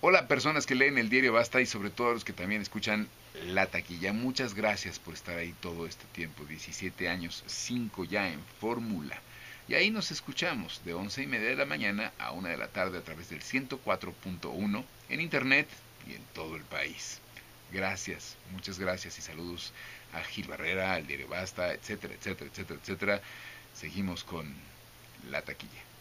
Hola, personas que leen el diario Basta y sobre todo los que también escuchan La Taquilla. Muchas gracias por estar ahí todo este tiempo. 17 años, 5 ya en fórmula. Y ahí nos escuchamos de 11:30 de la mañana a 1 de la tarde a través del 104.1 en internet y en todo el país. Gracias, muchas gracias y saludos a Gil Barrera, al diario Basta, etcétera, etcétera, etcétera, etcétera. Seguimos con La Taquilla.